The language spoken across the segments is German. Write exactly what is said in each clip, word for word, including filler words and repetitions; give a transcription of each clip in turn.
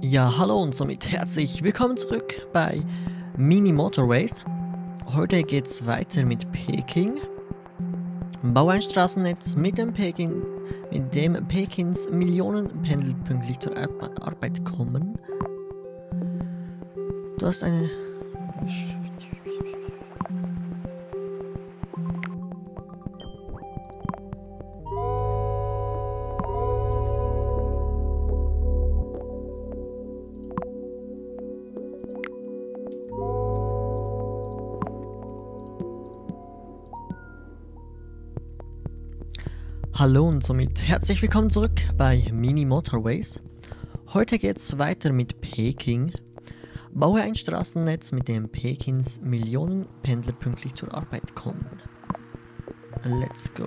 Ja, hallo und somit herzlich willkommen zurück bei Mini Motorways. Heute geht's weiter mit Peking. Bau ein Straßennetz mit dem Peking, mit dem Pekins Millionen Pendel pünktlich zur Ar Arbeit kommen. Du hast eine... Hallo und somit herzlich willkommen zurück bei Mini Motorways. Heute geht's weiter mit Peking. Baue ein Straßennetz, mit dem Pekins Millionen Pendler pünktlich zur Arbeit kommen. Let's go.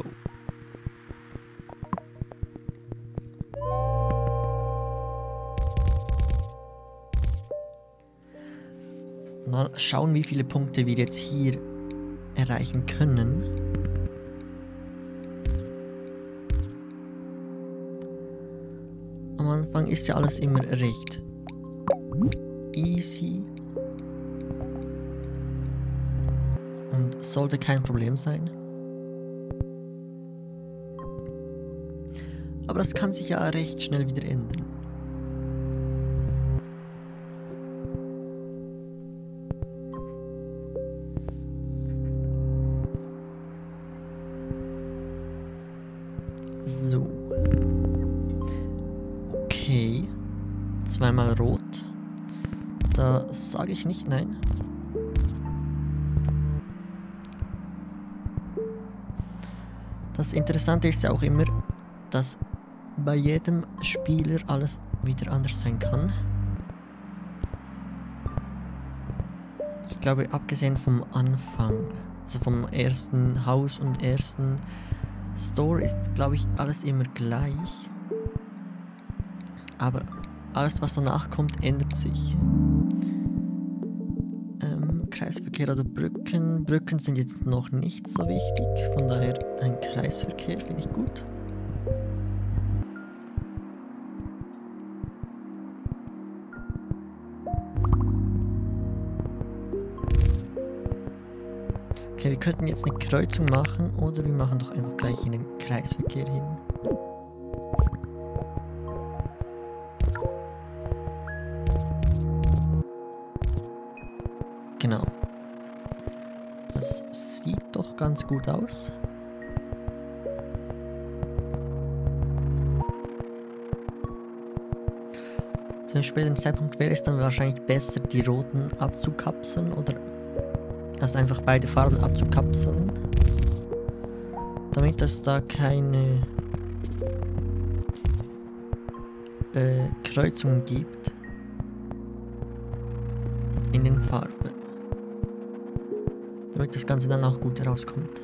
Mal schauen, wie viele Punkte wir jetzt hier erreichen können. Am Anfang ist ja alles immer recht easy und sollte kein Problem sein. Aber das kann sich ja recht schnell wieder ändern. So. Okay. Zweimal rot. Da sage ich nicht nein. Das Interessante ist ja auch immer, dass bei jedem Spieler alles wieder anders sein kann. Ich glaube, abgesehen vom Anfang, also vom ersten Haus und ersten Store, ist, glaube ich, alles immer gleich. Aber alles, was danach kommt, ändert sich. Ähm, Kreisverkehr oder Brücken. Brücken sind jetzt noch nicht so wichtig, von daher ein Kreisverkehr finde ich gut. Okay, wir könnten jetzt eine Kreuzung machen oder wir machen doch einfach gleich in den Kreisverkehr hin. Genau. Das sieht doch ganz gut aus. Zu einem späteren Zeitpunkt wäre es dann wahrscheinlich besser, die roten abzukapseln oder also einfach beide Farben abzukapseln, damit es da keine äh, Kreuzungen gibt in den Farben. Damit das Ganze dann auch gut herauskommt.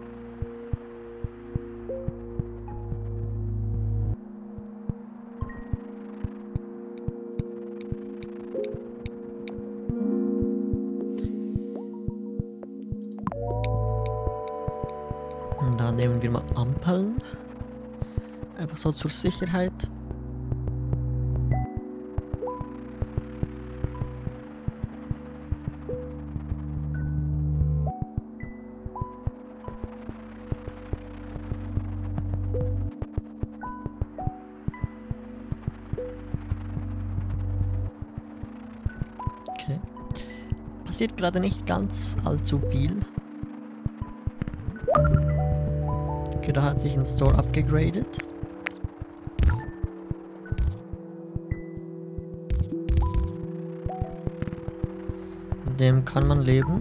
Und dann nehmen wir mal Ampeln. Einfach so zur Sicherheit. Okay. Passiert gerade nicht ganz allzu viel. Okay, da hat sich ein Store abgegradet. Mit dem kann man leben.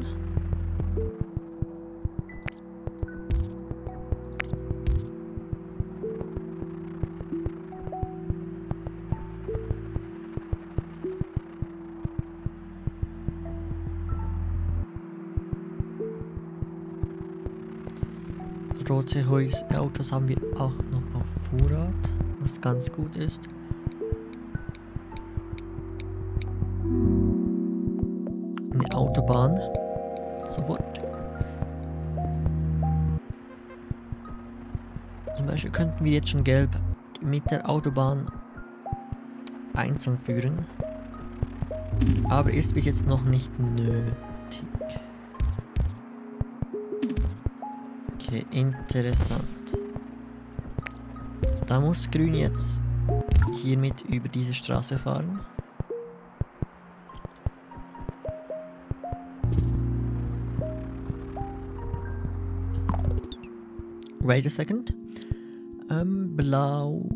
Rote Häus Autos haben wir auch noch auf Vorrat, was ganz gut ist. Eine Autobahn. Sofort. Zum Beispiel könnten wir jetzt schon gelb mit der Autobahn einzeln führen. Aber ist bis jetzt noch nicht nötig. Okay, interessant. Da muss Grün jetzt hiermit über diese Straße fahren. Wait a second. Ähm, Blau.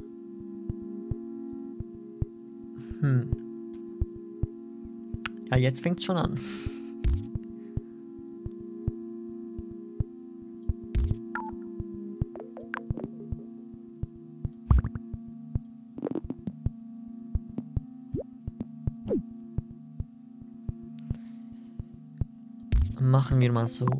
Hm. Ja, jetzt fängt's schon an. Machen wir mal so.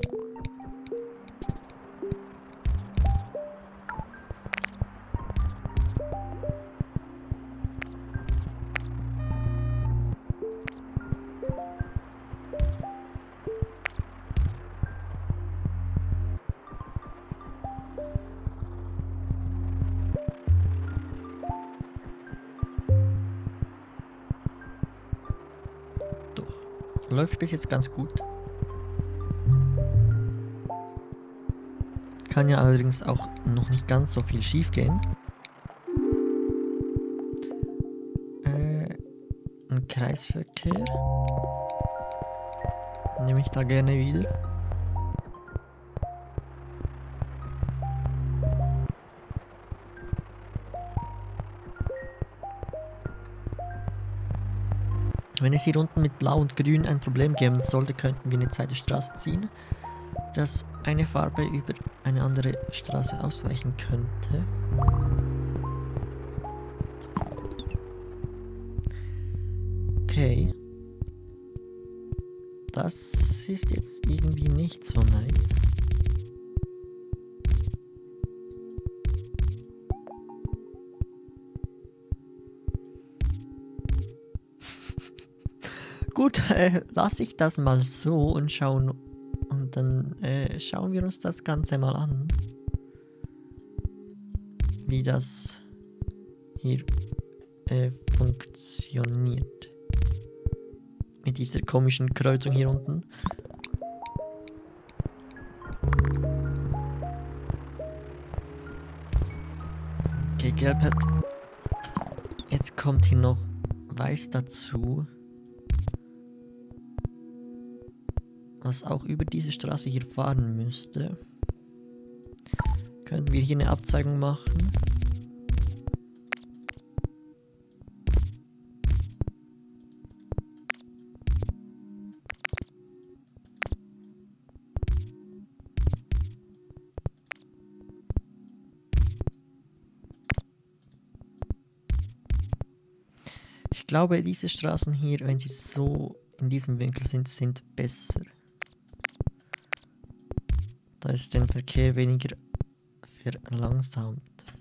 Doch. Läuft bis jetzt ganz gut. Kann ja allerdings auch noch nicht ganz so viel schief gehen. Äh, ein Kreisverkehr. Nehme ich da gerne wieder. Wenn es hier unten mit Blau und Grün ein Problem geben sollte, könnten wir eine zweite Straße ziehen, dass eine Farbe über eine andere Straße ausweichen könnte. Okay. Das ist jetzt irgendwie nicht so nice. Gut, äh, lasse ich das mal so und schauen und dann äh, schauen wir uns das Ganze mal an, wie das hier äh, funktioniert mit dieser komischen Kreuzung hier unten. Okay, Gelb hat. Jetzt kommt hier noch Weiß dazu. Was auch über diese Straße hier fahren müsste. Können wir hier eine Abzweigung machen? Ich glaube, diese Straßen hier, wenn sie so in diesem Winkel sind, sind besser. Da ist der Verkehr weniger verlangsamt.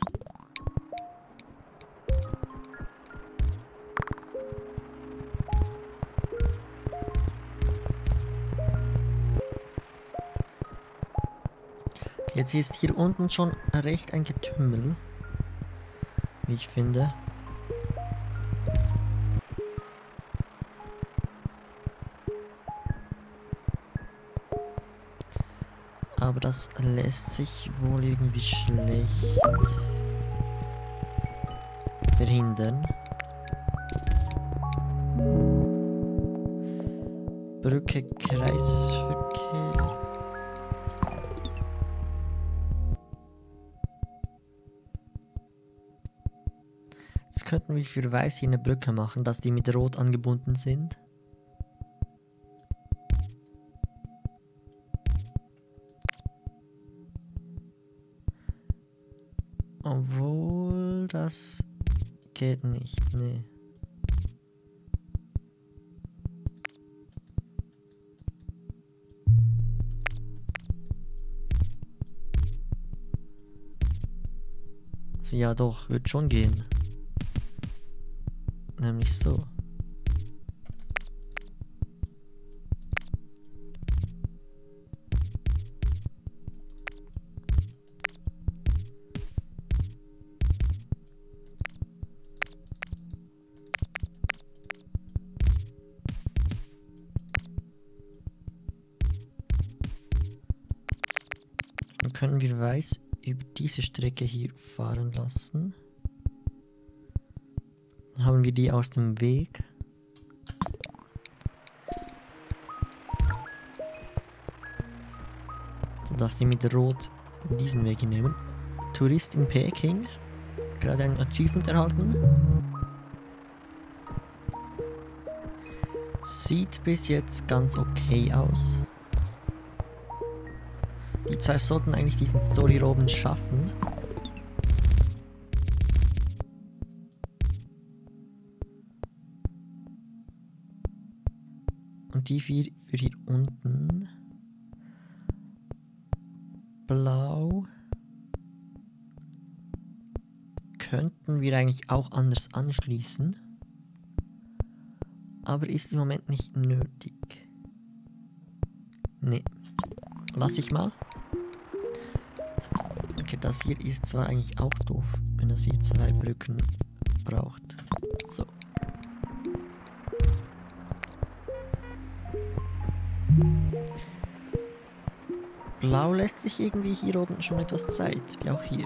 Okay, jetzt ist hier unten schon recht ein Getümmel, wie ich finde. Aber das lässt sich wohl irgendwie schlecht verhindern. Brücke, Kreisverkehr. Jetzt könnten wir für Weiß hier eine Brücke machen, dass die mit Rot angebunden sind. Obwohl, das geht nicht, nee. Also ja doch, wird schon gehen. Nämlich so. können wir Weiß über diese Strecke hier fahren lassen. Dann haben wir die aus dem Weg. Sodass sie mit Rot diesen Weg nehmen. Tourist in Peking. Gerade ein Achievement erhalten. Sieht bis jetzt ganz okay aus. Die zwei sollten eigentlich diesen Story-Roben schaffen. Und die vier für hier unten. Blau. Könnten wir eigentlich auch anders anschließen. Aber ist im Moment nicht nötig. Nee. Lass ich mal. Okay, das hier ist zwar eigentlich auch doof, wenn das hier zwei Brücken braucht. So. Blau lässt sich irgendwie hier oben schon etwas Zeit, wie auch hier.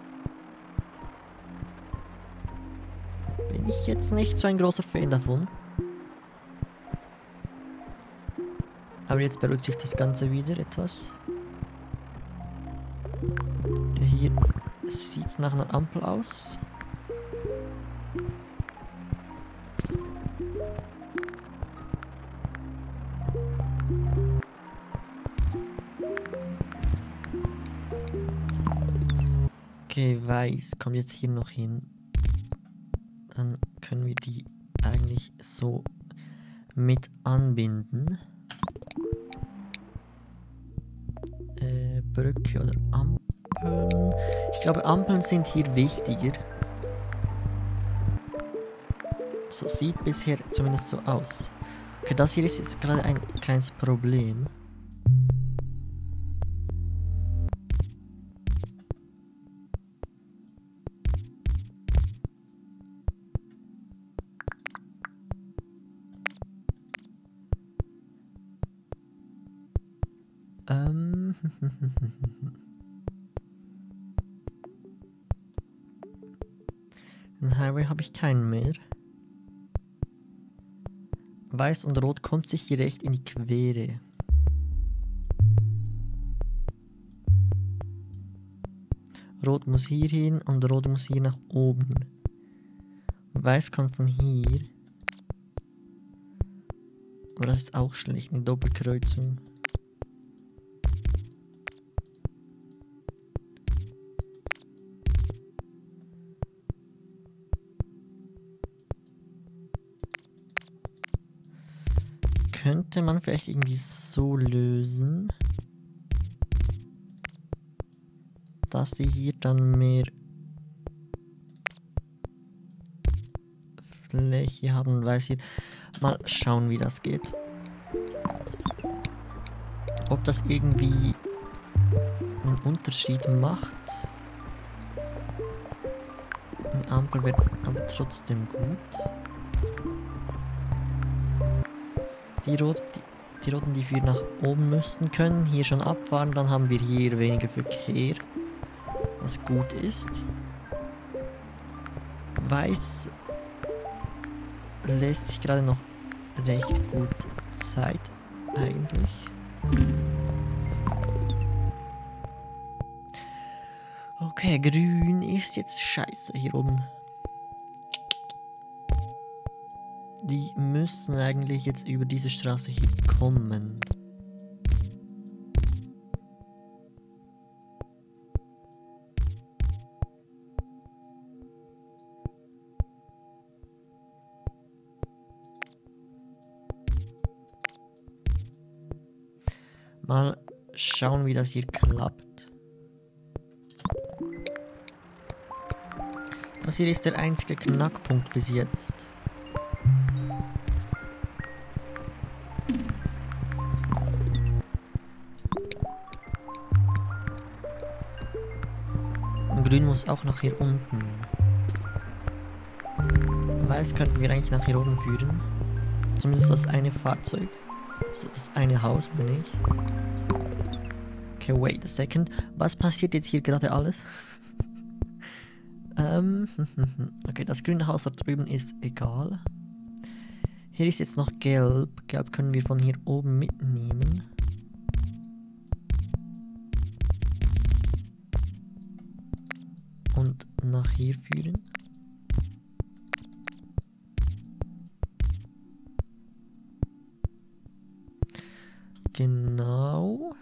Bin ich jetzt nicht so ein großer Fan davon. Aber jetzt beruhigt sich das Ganze wieder etwas. Der hier sieht nach einer Ampel aus. Okay, Weiß kommt jetzt hier noch hin. Dann können wir die eigentlich so mit anbinden. Äh, Brücke oder Ampeln. Ich glaube, Ampeln sind hier wichtiger. So sieht bisher zumindest so aus. Okay, das hier ist jetzt gerade ein kleines Problem. Ähm. Ein Highway habe ich keinen mehr. Weiß und Rot kommt sich hier recht in die Quere. Rot muss hier hin und Rot muss hier nach oben. Weiß kommt von hier. Aber das ist auch schlecht, eine Doppelkreuzung. Könnte man vielleicht irgendwie so lösen, dass die hier dann mehr Fläche haben, weil sie mal schauen, wie das geht. Ob das irgendwie einen Unterschied macht. Eine Ampel wird aber trotzdem gut. Die, Rot, die, die Roten, die vier nach oben müssten, können hier schon abfahren. Dann haben wir hier weniger Verkehr, was gut ist. Weiß lässt sich gerade noch recht gut Zeit eigentlich. Okay, grün ist jetzt scheiße hier oben. Die müssen eigentlich jetzt über diese Straße hier kommen. Mal schauen, wie das hier klappt. Das hier ist der einzige Knackpunkt bis jetzt. Grün muss auch nach hier unten. Weiß könnten wir eigentlich nach hier oben führen. Zumindest das eine Fahrzeug. Das eine Haus, meine ich. Okay, wait a second. Was passiert jetzt hier gerade alles? ähm, okay, das grüne Haus da drüben ist egal. Hier ist jetzt noch gelb. Gelb können wir von hier oben mitnehmen. Und nach hier führen. Genau.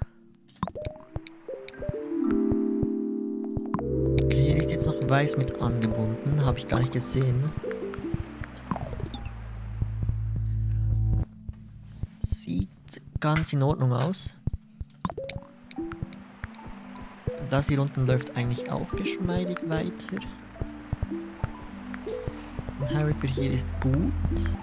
Okay, hier ist jetzt noch weiß mit angebunden. Habe ich gar nicht gesehen. Sieht ganz in Ordnung aus. Das hier unten läuft eigentlich auch geschmeidig weiter. Und Highway für hier ist gut.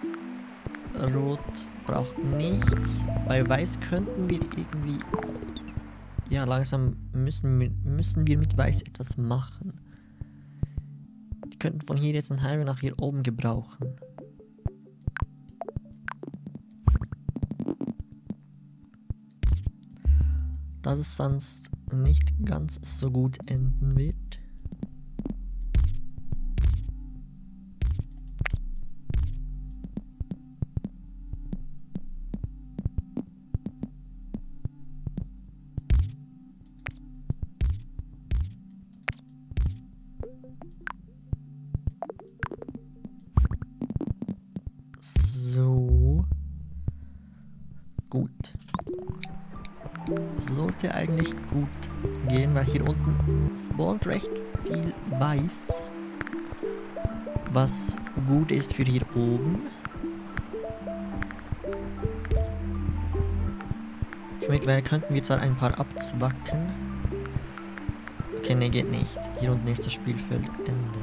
Rot braucht nichts. Bei Weiß könnten wir irgendwie... Ja, langsam müssen wir, müssen wir mit Weiß etwas machen. Die könnten von hier jetzt einen Highway nach hier oben gebrauchen. Dass es sonst nicht ganz so gut enden wird. So. Gut. Es sollte eigentlich gut gehen, weil hier unten spawnt recht viel Weiß. Was gut ist für hier oben. Mittlerweile könnten wir zwar ein paar abzwacken. Okay, ne, geht nicht. Hier unten ist das Spielfeld Ende.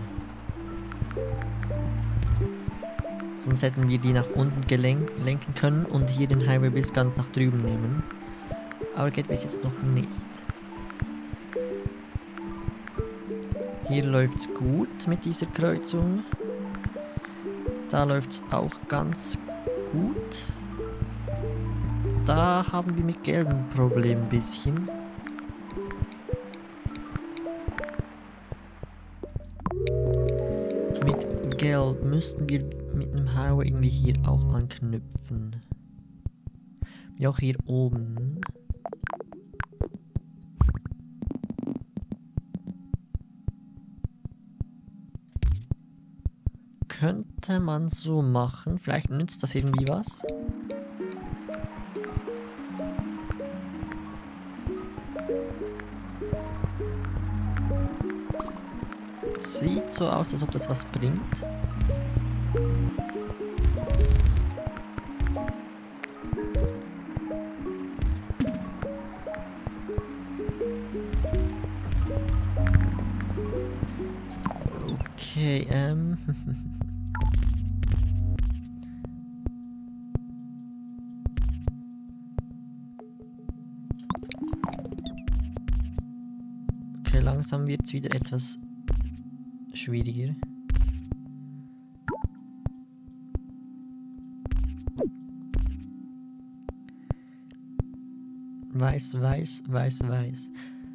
Sonst hätten wir die nach unten lenken können und hier den Highway bis ganz nach drüben nehmen. Aber geht bis jetzt noch nicht. Hier läuft es gut mit dieser Kreuzung. Da läuft es auch ganz gut. Da haben wir mit Gelb ein Problem ein bisschen. Mit Gelb müssten wir mit einem Highway irgendwie hier auch anknüpfen. Wie auch hier oben. Könnte man so machen. Vielleicht nützt das irgendwie was. Sieht so aus, als ob das was bringt. Okay, ähm... okay, langsam wird es wieder etwas schwieriger. Weiß, weiß, weiß, weiß.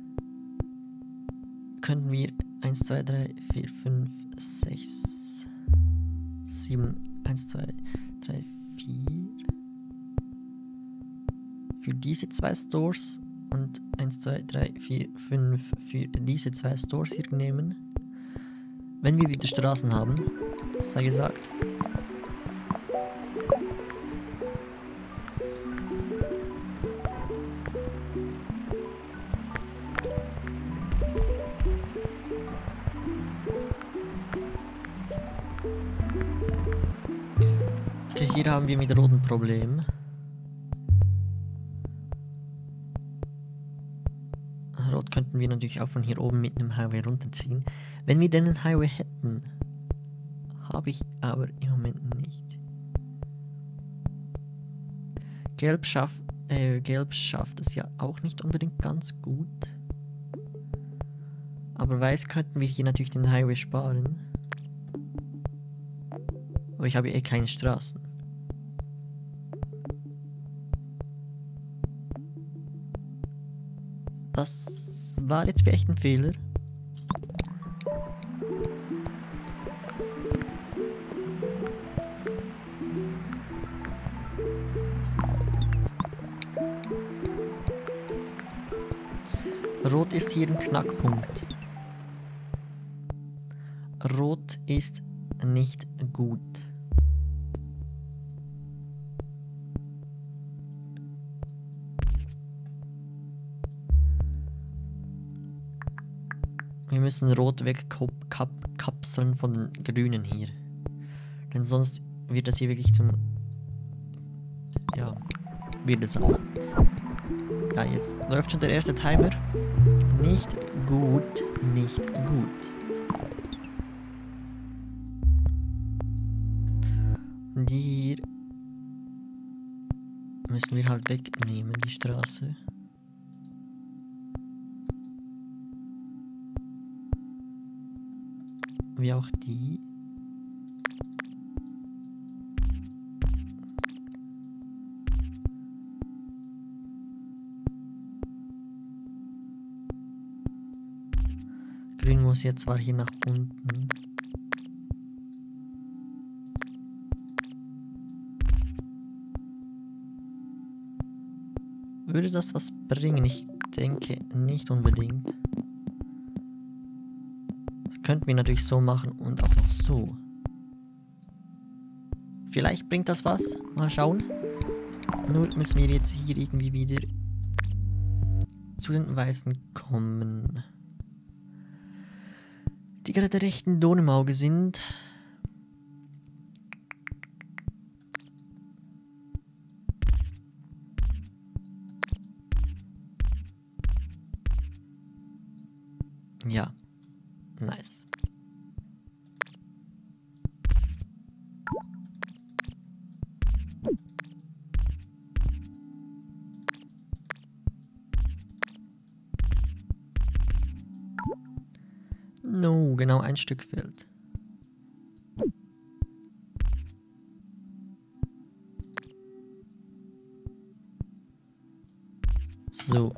Könnten wir eins, zwei, drei, vier, fünf, sechs, sieben, eins, zwei, drei, vier für diese zwei Stores und eins, zwei, drei, vier, fünf für diese zwei Stores hier nehmen. Wenn wir wieder Straßen haben, das sei gesagt. Okay, hier haben wir mit Rot ein Problem. Rot könnten wir natürlich auch von hier oben mit einem Highway runterziehen. Wenn wir denn einen Highway hätten, habe ich aber im Moment nicht. Gelb schafft, äh, Gelb schafft es ja auch nicht unbedingt ganz gut. Aber Weiß könnten wir hier natürlich den Highway sparen. Aber ich habe eh keine Straßen. Das war jetzt vielleicht ein Fehler. Rot ist hier ein Knackpunkt. Rot ist nicht gut. Wir müssen Rot wegkapseln von den Grünen hier. Denn sonst wird das hier wirklich zum... Ja, wird es auch. Ja, jetzt läuft schon der erste Timer. Nicht gut, nicht gut. Und hier müssen wir halt wegnehmen, die Straße. Wie auch die. Grün muss jetzt zwar hier nach unten. Würde das was bringen? Ich denke nicht unbedingt. Das könnten wir natürlich so machen und auch noch so. Vielleicht bringt das was. Mal schauen. Nur müssen wir jetzt hier irgendwie wieder zu den Weißen kommen. Die gerade recht ein Dorn im Auge sind. Ja, nice. No, genau ein Stück fehlt. So.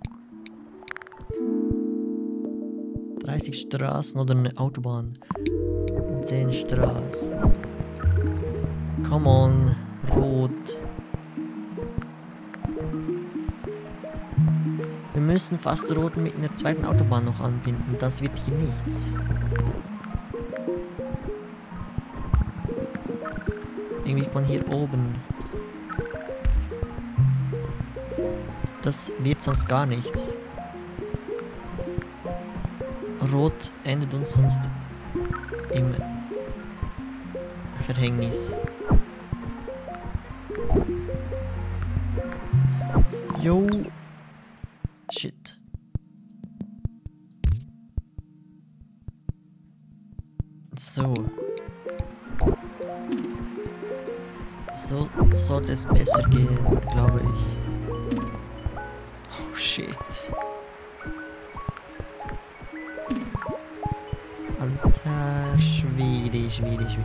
dreißig Straßen oder eine Autobahn. zehn Straßen. Come on, Rot. Wir müssen fast Rot mit einer zweiten Autobahn noch anbinden. Das wird hier nichts. Irgendwie von hier oben. Das wird sonst gar nichts. Rot endet uns sonst im Verhängnis. Yo. Shit. So. So sollte es besser gehen, glaube ich. Oh shit. Alter Schwede, Schwede, Schwede.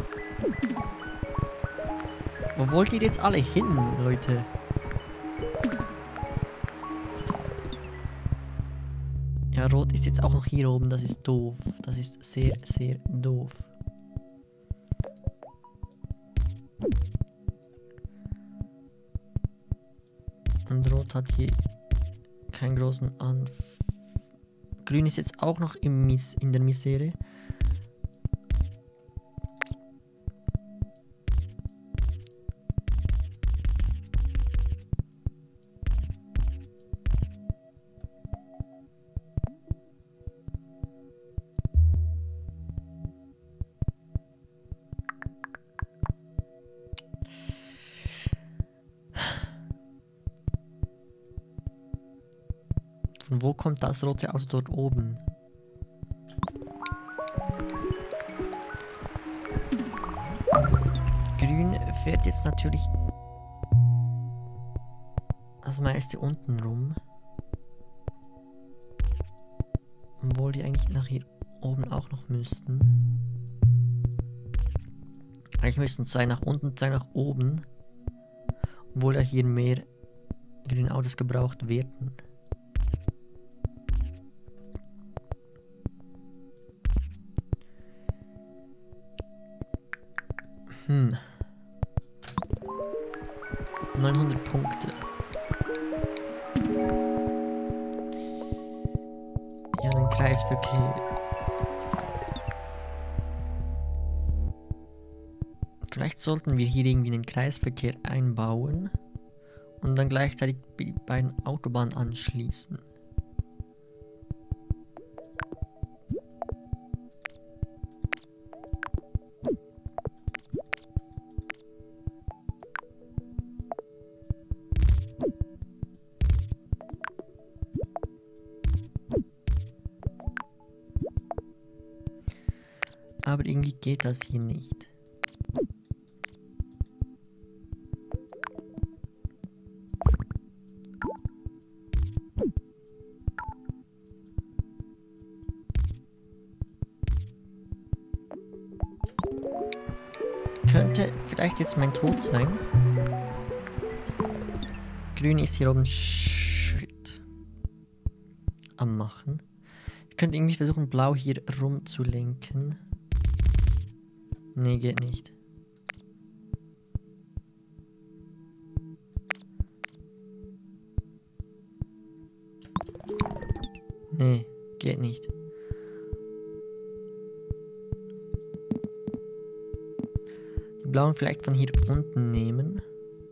Wo wollt ihr jetzt alle hin, Leute? Ja, Rot ist jetzt auch noch hier oben, das ist doof. Das ist sehr, sehr doof. Und Rot hat hier keinen großen Anf... Grün ist jetzt auch noch im Mis in der Misere. Von wo kommt das rote Auto dort oben? Grün fährt jetzt natürlich das meiste unten rum. Obwohl die eigentlich nach hier oben auch noch müssten. Eigentlich müssten zwei nach unten, zwei nach oben. Obwohl ja hier mehr grüne Autos gebraucht werden. Hm. neunhundert Punkte. Ja, einen Kreisverkehr. Vielleicht sollten wir hier irgendwie einen Kreisverkehr einbauen und dann gleichzeitig die beiden Autobahnen anschließen. Aber irgendwie geht das hier nicht. Könnte vielleicht jetzt mein Tod sein. Grün ist hier oben Shit am Machen. Ich könnte irgendwie versuchen, blau hier rumzulenken. Nee, geht nicht. Nee, geht nicht. Die blauen vielleicht von hier unten nehmen.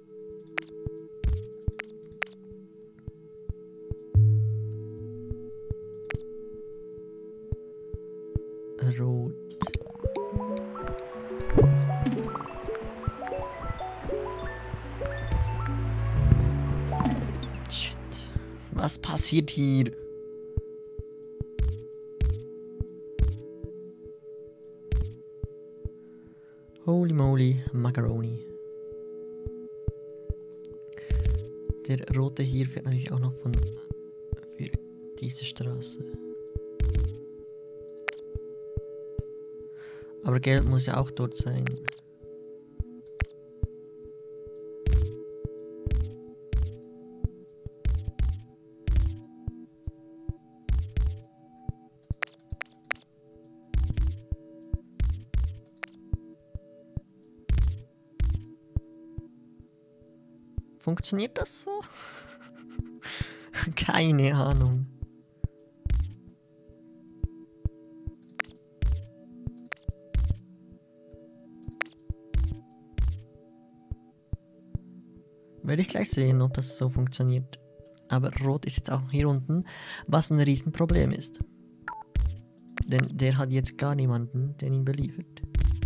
Rot. Shit. Was passiert hier? Holy moly, Macaroni. Der rote hier fährt natürlich auch noch von für diese Straße. Aber Gelb muss ja auch dort sein. Funktioniert das so? Keine Ahnung. Werde ich gleich sehen, ob das so funktioniert. Aber Rot ist jetzt auch hier unten, was ein Riesenproblem ist. Denn der hat jetzt gar niemanden, der ihn beliefert.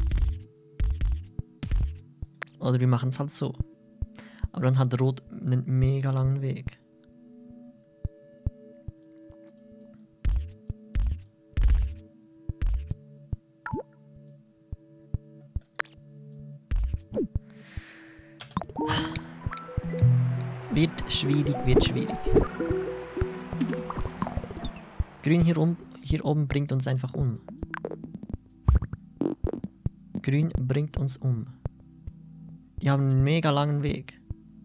Oder wir machen es halt so. Aber dann hat Rot einen mega langen Weg. Wird schwierig, wird schwierig. Grün hier, um, hier oben bringt uns einfach um. Grün bringt uns um. Die haben einen mega langen Weg.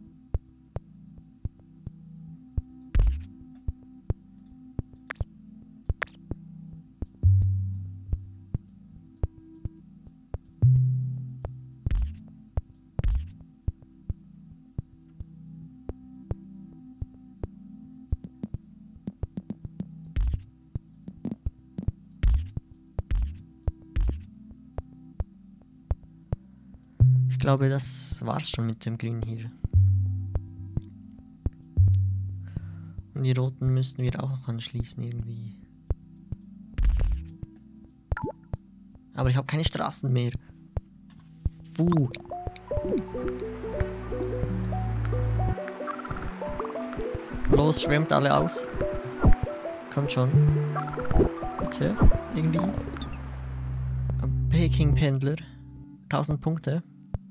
Ich glaube, das war's schon mit dem Grün hier. Und die Roten müssten wir auch noch anschließen irgendwie. Aber ich habe keine Straßen mehr. Puh. Los, schwemmt alle aus. Kommt schon. Bitte, irgendwie. Peking-Pendler. tausend Punkte.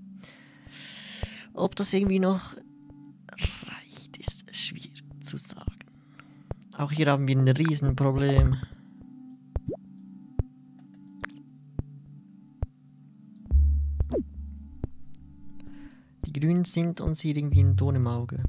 Ob das irgendwie noch reicht, ist schwer zu sagen. Auch hier haben wir ein Riesenproblem. Die Grünen sind uns hier irgendwie ein Dorn im Auge.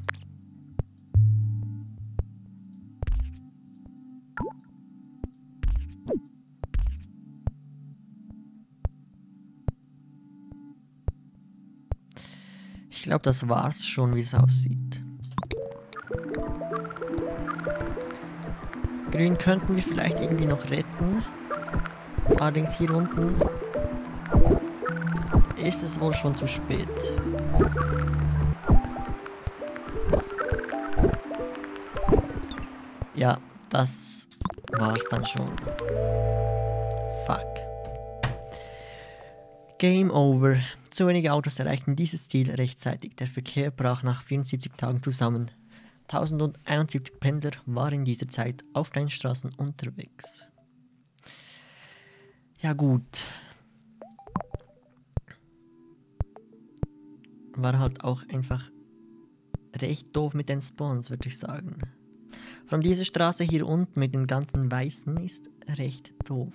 Ich glaube, das war's schon, wie es aussieht. Grün könnten wir vielleicht irgendwie noch retten. Allerdings hier unten ist es wohl schon zu spät. Ja, das war's dann schon. Fuck. Game over. Zu wenige Autos erreichten dieses Ziel rechtzeitig. Der Verkehr brach nach vierundsiebzig Tagen zusammen. tausendeinundsiebzig Pendler waren in dieser Zeit auf den Straßen unterwegs. Ja gut. War halt auch einfach recht doof mit den Spawns, würde ich sagen. Vor allem diese Straße hier unten mit den ganzen Weißen ist recht doof.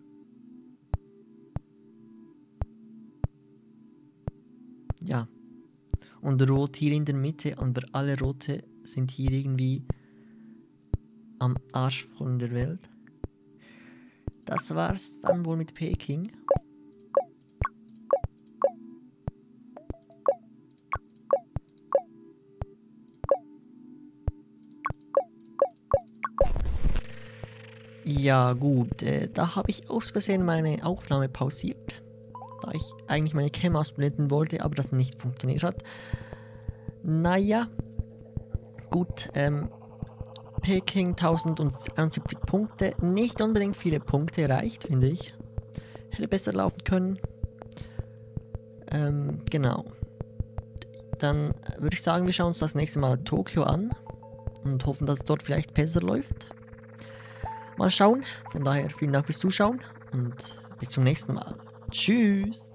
Ja. Und Rot hier in der Mitte, aber alle Rote sind hier irgendwie am Arsch von der Welt. Das war's dann wohl mit Peking. Ja gut, äh, da habe ich aus Versehen meine Aufnahme pausiert, da ich eigentlich meine Cam ausblenden wollte, aber das nicht funktioniert hat. Naja, gut, ähm, Peking tausendeinundsiebzig Punkte, nicht unbedingt viele Punkte erreicht, finde ich. Hätte besser laufen können. Ähm, genau. Dann würde ich sagen, wir schauen uns das nächste Mal Tokio an und hoffen, dass es dort vielleicht besser läuft. Mal schauen. Von daher vielen Dank fürs Zuschauen und bis zum nächsten Mal. Tschüss.